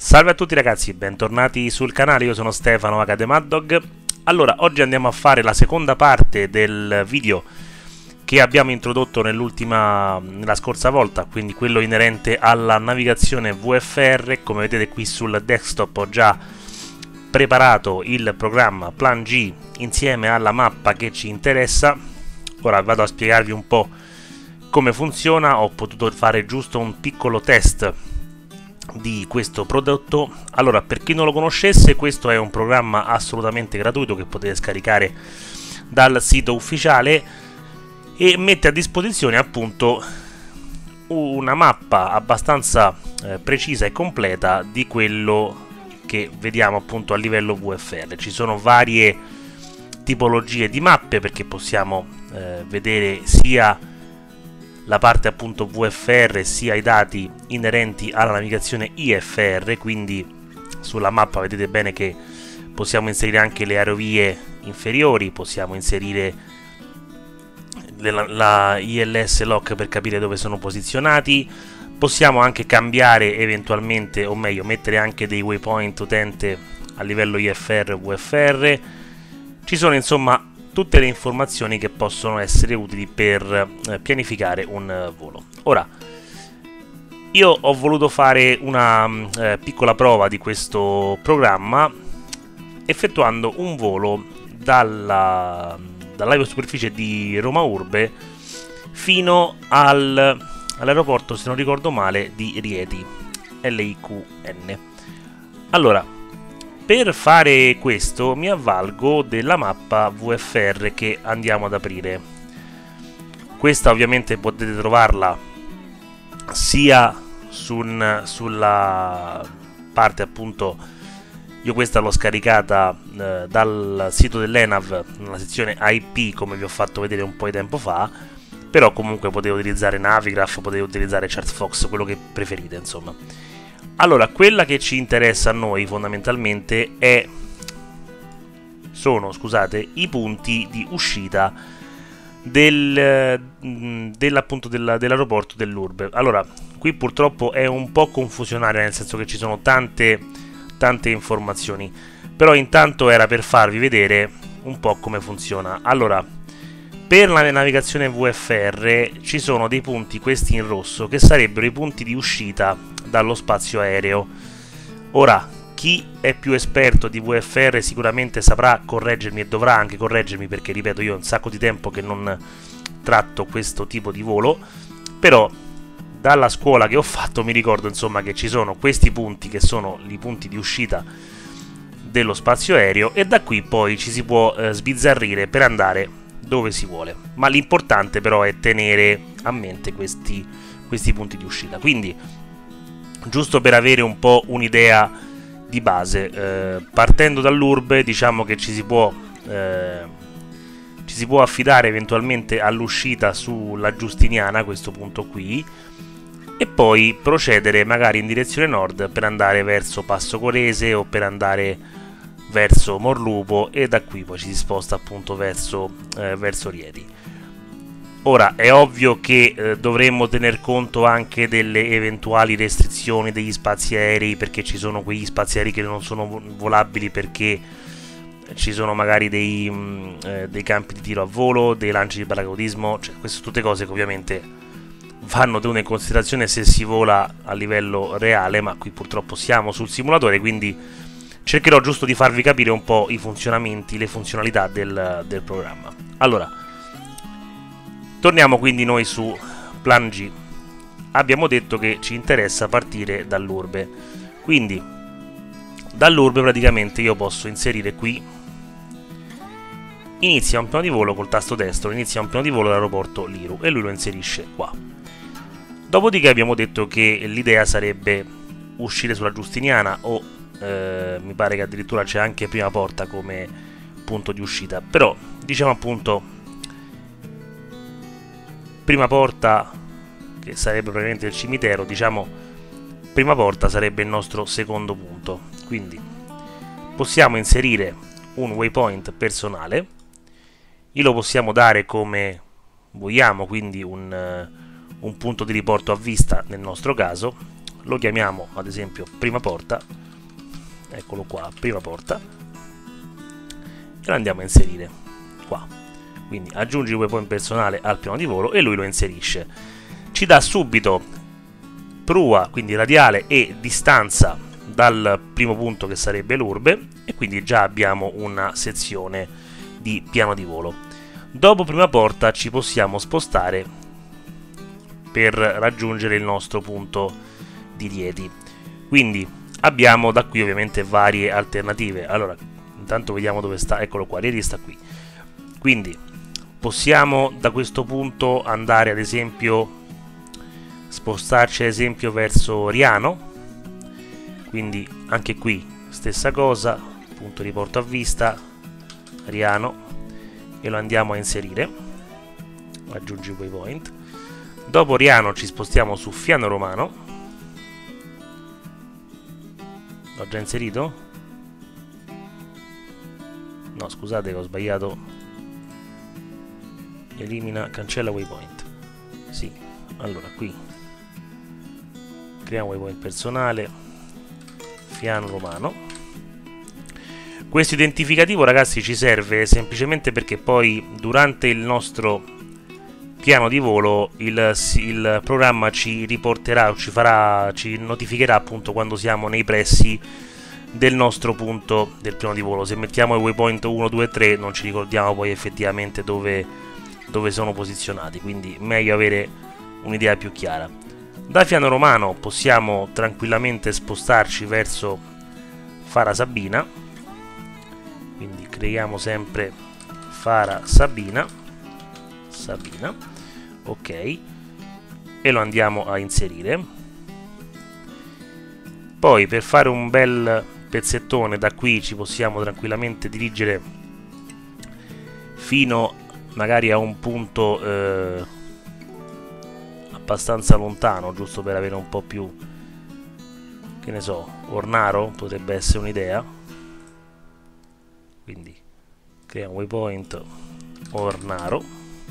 Salve a tutti ragazzi, bentornati sul canale, io sono Stefano HDMaddog. Allora, oggi andiamo a fare la seconda parte del video che abbiamo introdotto nella scorsa volta, quindi quello inerente alla navigazione VFR. Come vedete qui sul desktop ho già preparato il programma PlanG insieme alla mappa che ci interessa. Ora vado a spiegarvi un po' come funziona. Ho potuto fare giusto un piccolo test di questo prodotto. Allora, per chi non lo conoscesse, questo è un programma assolutamente gratuito che potete scaricare dal sito ufficiale e mette a disposizione appunto una mappa abbastanza precisa e completa di quello che vediamo appunto a livello VFR. Ci sono varie tipologie di mappe, perché possiamo vedere sia la parte appunto VFR sia i dati inerenti alla navigazione IFR. Quindi sulla mappa vedete bene che possiamo inserire anche le aerovie inferiori, possiamo inserire la ILS lock per capire dove sono posizionati, possiamo anche cambiare eventualmente, o meglio mettere anche dei waypoint utente a livello IFR e VFR. Ci sono insomma tutte le informazioni che possono essere utili per pianificare un volo. Ora, io ho voluto fare una piccola prova di questo programma effettuando un volo dall'aerosuperficie di Roma Urbe fino all'aeroporto, se non ricordo male, di Rieti, LIQN. Allora, per fare questo mi avvalgo della mappa VFR che andiamo ad aprire. Questa ovviamente potete trovarla sia sulla parte appunto, io questa l'ho scaricata dal sito dell'ENAV nella sezione IP, come vi ho fatto vedere un po' di tempo fa, però comunque potete utilizzare Navigraph, potete utilizzare ChartFox, quello che preferite insomma. Allora, quella che ci interessa a noi fondamentalmente sono i punti di uscita dell'aeroporto dell'Urbe. Allora, qui purtroppo è un po' confusionaria, nel senso che ci sono tante informazioni, però intanto era per farvi vedere un po' come funziona. Allora, per la navigazione VFR ci sono dei punti, questi in rosso, che sarebbero i punti di uscita dallo spazio aereo. Ora, chi è più esperto di VFR sicuramente saprà correggermi e dovrà anche correggermi, perché ripeto, io ho un sacco di tempo che non tratto questo tipo di volo, però dalla scuola che ho fatto mi ricordo insomma che ci sono questi punti che sono i punti di uscita dello spazio aereo, e da qui poi ci si può sbizzarrire per andare dove si vuole, ma l'importante però è tenere a mente questi punti di uscita. Quindi, giusto per avere un po' un'idea di base, partendo dall'Urbe, diciamo che ci si può affidare eventualmente all'uscita sulla Giustiniana, questo punto qui, e poi procedere magari in direzione nord per andare verso Passo Corese o per andare verso Morlupo, e da qui poi ci si sposta appunto verso Rieti. Ora, è ovvio che dovremmo tener conto anche delle eventuali restrizioni degli spazi aerei, perché ci sono quegli spazi aerei che non sono volabili perché ci sono magari dei campi di tiro a volo, dei lanci di paracadutismo, cioè queste sono tutte cose che ovviamente vanno tenute in considerazione se si vola a livello reale, ma qui purtroppo siamo sul simulatore, quindi cercherò giusto di farvi capire un po' i funzionamenti, le funzionalità del programma. Allora, torniamo quindi noi su PlanG. Abbiamo detto che ci interessa partire dall'Urbe, quindi dall'Urbe praticamente io posso inserire qui inizia un piano di volo col tasto destro, inizia un piano di volo all'aeroporto Liru, e lui lo inserisce qua. Dopodiché abbiamo detto che l'idea sarebbe uscire sulla Giustiniana, o mi pare che addirittura c'è anche Prima Porta come punto di uscita, però diciamo appunto Prima Porta, che sarebbe probabilmente il cimitero, diciamo Prima Porta sarebbe il nostro secondo punto. Quindi possiamo inserire un waypoint personale, glielo possiamo dare come vogliamo, quindi un punto di riporto a vista nel nostro caso. lo chiamiamo ad esempio prima porta, eccolo qua, prima porta, e lo andiamo a inserire qua. Quindi aggiungi waypoint personale al piano di volo e lui lo inserisce. Ci dà subito prua, quindi radiale, e distanza dal primo punto che sarebbe l'urbe, e quindi già abbiamo una sezione di piano di volo. Dopo prima porta ci possiamo spostare per raggiungere il nostro punto di Rieti. Quindi abbiamo da qui ovviamente varie alternative. Allora, intanto vediamo dove sta, eccolo qua, Rieti sta qui. Quindi possiamo da questo punto andare ad esempio, spostarci ad esempio verso Riano, quindi anche qui stessa cosa, punto di porto a vista, Riano, e lo andiamo a inserire, aggiungi waypoint. Dopo Riano ci spostiamo su Fiano Romano, l'ho già inserito? No, scusate che ho sbagliato, elimina, cancella waypoint. Sì, allora qui creiamo waypoint personale, Fiano Romano. Questo identificativo, ragazzi, ci serve semplicemente perché poi durante il nostro piano di volo il programma ci riporterà, ci notificherà appunto quando siamo nei pressi del nostro punto del piano di volo. Se mettiamo il waypoint 1, 2, 3 non ci ricordiamo poi effettivamente dove sono posizionati, quindi meglio avere un'idea più chiara. Da Fiano Romano possiamo tranquillamente spostarci verso Fara Sabina, quindi creiamo sempre Fara Sabina, ok, e lo andiamo a inserire. Poi per fare un bel pezzettone da qui ci possiamo tranquillamente dirigere fino magari a un punto abbastanza lontano, giusto per avere un po' più, che ne so, Ornaro potrebbe essere un'idea. Quindi creiamo waypoint Ornaro,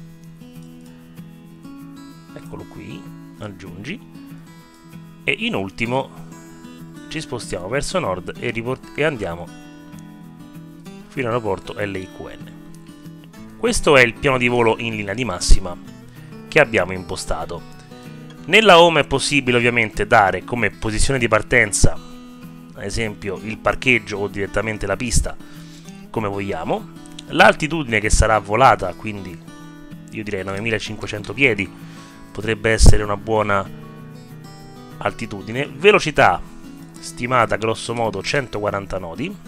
eccolo qui, aggiungi, e in ultimo ci spostiamo verso nord e andiamo fino all'aeroporto LIQN. Questo è il piano di volo in linea di massima che abbiamo impostato. Nella home è possibile ovviamente dare come posizione di partenza ad esempio il parcheggio o direttamente la pista, come vogliamo, l'altitudine che sarà volata, quindi io direi 9500 piedi potrebbe essere una buona altitudine, velocità stimata grosso modo 140 nodi,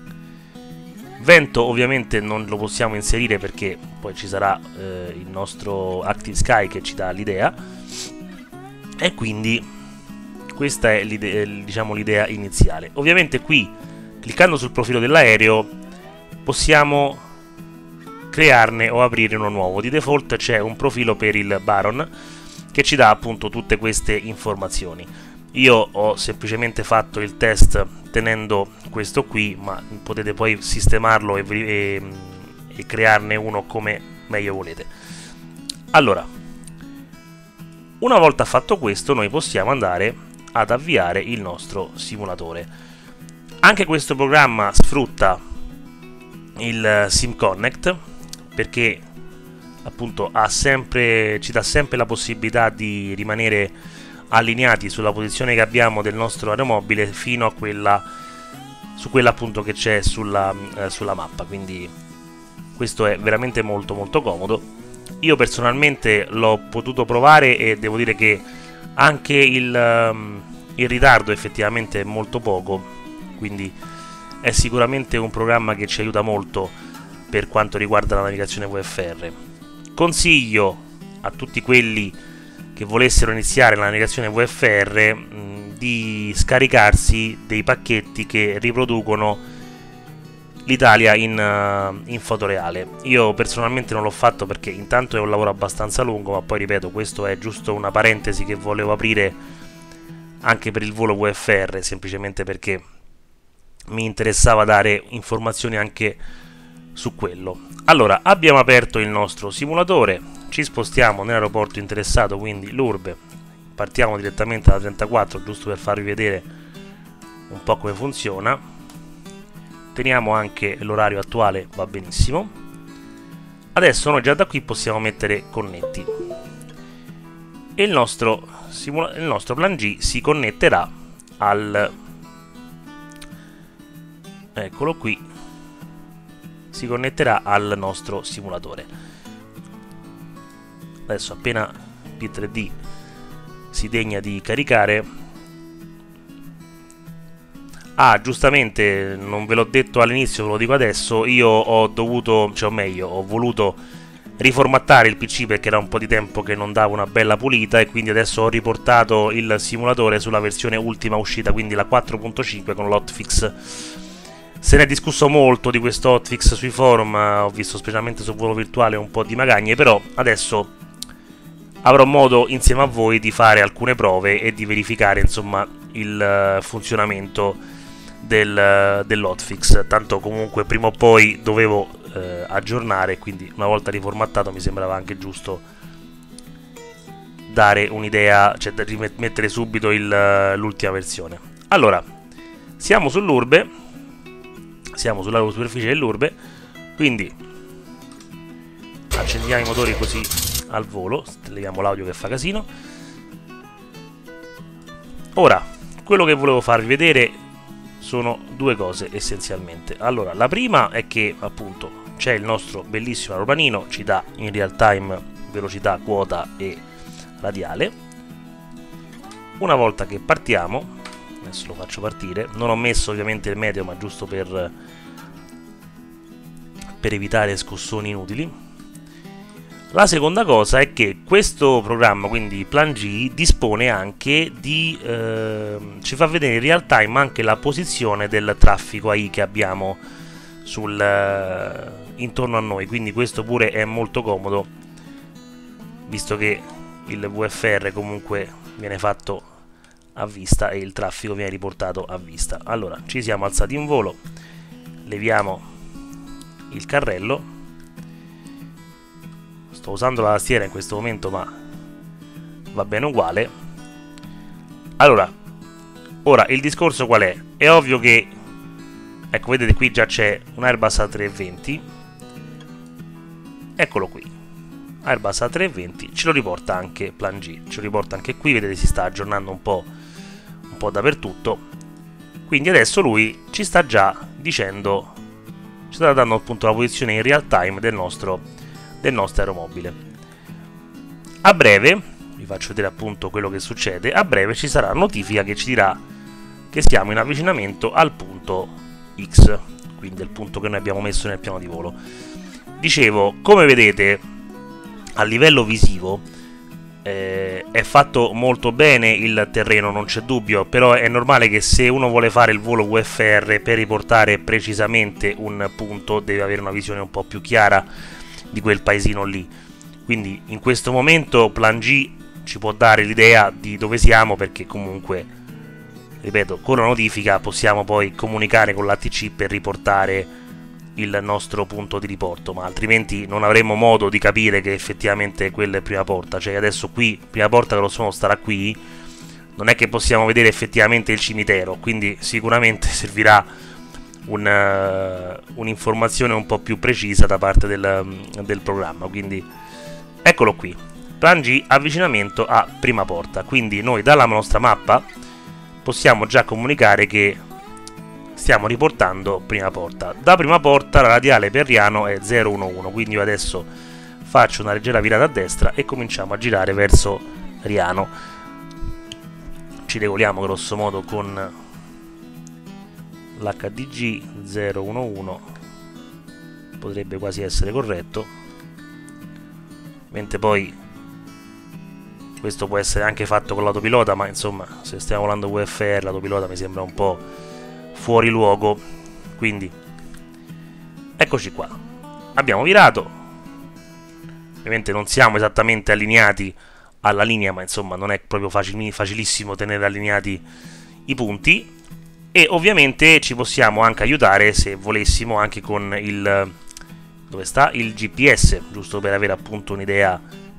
vento ovviamente non lo possiamo inserire perché poi ci sarà il nostro Active Sky che ci dà l'idea, e quindi questa è diciamo l'idea iniziale. Ovviamente qui cliccando sul profilo dell'aereo possiamo crearne o aprire uno nuovo. Di default c'è un profilo per il Baron che ci dà appunto tutte queste informazioni. Io ho semplicemente fatto il test tenendo questo qui, ma potete poi sistemarlo e crearne uno come meglio volete. Allora, una volta fatto questo noi possiamo andare ad avviare il nostro simulatore. Anche questo programma sfrutta il SimConnect perché appunto ci dà sempre la possibilità di rimanere allineati sulla posizione che abbiamo del nostro aeromobile fino a quella appunto che c'è sulla mappa, quindi questo è veramente molto molto comodo. Io personalmente l'ho potuto provare e devo dire che anche il ritardo effettivamente è molto poco, quindi è sicuramente un programma che ci aiuta molto per quanto riguarda la navigazione VFR. Consiglio a tutti quelli che volessero iniziare la navigazione VFR di scaricarsi dei pacchetti che riproducono l'Italia in foto reale. Io personalmente non l'ho fatto perché intanto è un lavoro abbastanza lungo, ma poi ripeto, questo è giusto una parentesi che volevo aprire anche per il volo VFR, semplicemente perché mi interessava dare informazioni anche su quello. Allora, abbiamo aperto il nostro simulatore, ci spostiamo nell'aeroporto interessato, quindi l'urbe, partiamo direttamente da 34 giusto per farvi vedere un po' come funziona. Teniamo anche l'orario attuale, va benissimo. Adesso noi già da qui possiamo mettere connetti e il nostro plan G si connetterà al, eccolo qui, si connetterà al nostro simulatore. Adesso appena P3D si degna di caricare. Ah, giustamente, non ve l'ho detto all'inizio, ve lo dico adesso, io ho dovuto, cioè o meglio, ho voluto riformattare il PC perché era un po' di tempo che non dava una bella pulita e quindi adesso ho riportato il simulatore sulla versione ultima uscita, quindi la 4.5 con l'hotfix. Se ne è discusso molto di questo hotfix sui forum, ho visto specialmente sul volo virtuale un po' di magagne, però adesso avrò modo insieme a voi di fare alcune prove e di verificare insomma il funzionamento dell'hotfix. Tanto comunque prima o poi dovevo aggiornare, quindi una volta riformattato mi sembrava anche giusto dare un'idea, cioè rimettere subito l'ultima versione. Allora, siamo sull'urbe, siamo sulla superficie dell'urbe, quindi accendiamo i motori così al volo, leviamo l'audio che fa casino. Ora, quello che volevo farvi vedere sono due cose essenzialmente. Allora, la prima è che appunto c'è il nostro bellissimo aeroplanino, ci dà in real time velocità, quota e radiale. Una volta che partiamo, adesso lo faccio partire, non ho messo ovviamente il meteo ma giusto per evitare scossoni inutili. La seconda cosa è che questo programma, quindi Plan G, dispone anche di ci fa vedere in real time anche la posizione del traffico AI che abbiamo intorno a noi, quindi questo pure è molto comodo, visto che il VFR comunque viene fatto a vista e il traffico viene riportato a vista. Allora, ci siamo alzati in volo, leviamo il carrello. Sto usando la tastiera in questo momento, ma va bene uguale. Allora, ora il discorso qual è? È ovvio che, ecco, vedete qui già c'è un Airbus A320. Eccolo qui, Airbus A320, ce lo riporta anche Plan G, ce lo riporta anche qui, vedete si sta aggiornando un po' dappertutto. Quindi adesso lui ci sta già dicendo, ci sta dando appunto la posizione in real time del nostro aeromobile. A breve, vi faccio vedere appunto quello che succede, a breve ci sarà notifica che ci dirà che siamo in avvicinamento al punto X, quindi il punto che noi abbiamo messo nel piano di volo. Dicevo, come vedete a livello visivo è fatto molto bene il terreno, non c'è dubbio, però è normale che se uno vuole fare il volo VFR per riportare precisamente un punto deve avere una visione un po' più chiara di quel paesino lì. Quindi in questo momento Plan G ci può dare l'idea di dove siamo, perché comunque, ripeto, con la notifica possiamo poi comunicare con l'ATC per riportare il nostro punto di riporto, ma altrimenti non avremo modo di capire che effettivamente quella è prima porta. Cioè adesso qui prima porta grosso modo starà qui, non è che possiamo vedere effettivamente il cimitero, quindi sicuramente servirà un'informazione un po' più precisa da parte del programma. Quindi eccolo qui, Plan G, avvicinamento a prima porta. Quindi noi dalla nostra mappa possiamo già comunicare che stiamo riportando prima porta. Da prima porta la radiale per Riano è 011, quindi io adesso faccio una leggera virata a destra e cominciamo a girare verso Riano. Ci regoliamo grosso modo con l'HDG 011, potrebbe quasi essere corretto, mentre poi questo può essere anche fatto con l'autopilota, ma insomma se stiamo volando VFR l'autopilota mi sembra un po' fuori luogo. Quindi eccoci qua, abbiamo virato, ovviamente non siamo esattamente allineati alla linea, ma insomma non è proprio facilissimo tenere allineati i punti. E ovviamente ci possiamo anche aiutare, se volessimo, anche con il GPS, giusto per avere appunto un'idea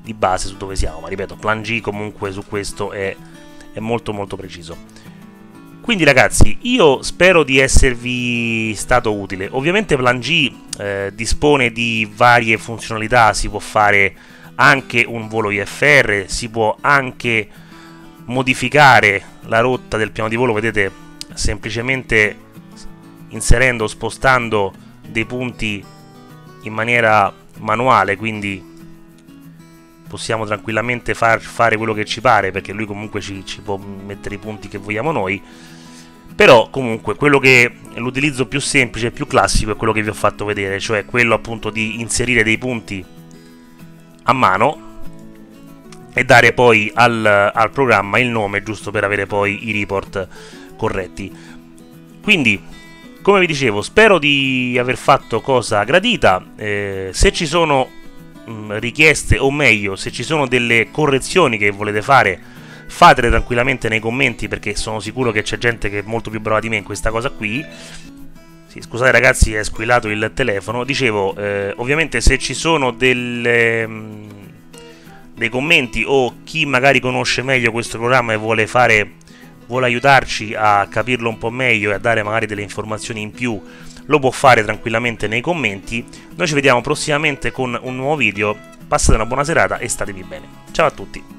di base su dove siamo, ma ripeto, Plan G comunque su questo è molto molto preciso. Quindi ragazzi, io spero di esservi stato utile. Ovviamente Plan G dispone di varie funzionalità, si può fare anche un volo IFR, si può anche modificare la rotta del piano di volo, vedete, semplicemente inserendo o spostando dei punti in maniera manuale, quindi possiamo tranquillamente fare quello che ci pare, perché lui comunque ci può mettere i punti che vogliamo noi. Però comunque l'utilizzo più semplice e più classico è quello che vi ho fatto vedere, cioè quello appunto di inserire dei punti a mano e dare poi al programma il nome giusto per avere poi i report corretti. Quindi, come vi dicevo, spero di aver fatto cosa gradita. Se ci sono richieste, o meglio, se ci sono delle correzioni che volete fare, fatele tranquillamente nei commenti, perché sono sicuro che c'è gente che è molto più brava di me in questa cosa qui. Sì, scusate ragazzi, è squillato il telefono. Dicevo, ovviamente se ci sono dei commenti, o chi magari conosce meglio questo programma e vuole aiutarci a capirlo un po' meglio e a dare magari delle informazioni in più, lo può fare tranquillamente nei commenti. Noi ci vediamo prossimamente con un nuovo video. Passate una buona serata e statevi bene. Ciao a tutti.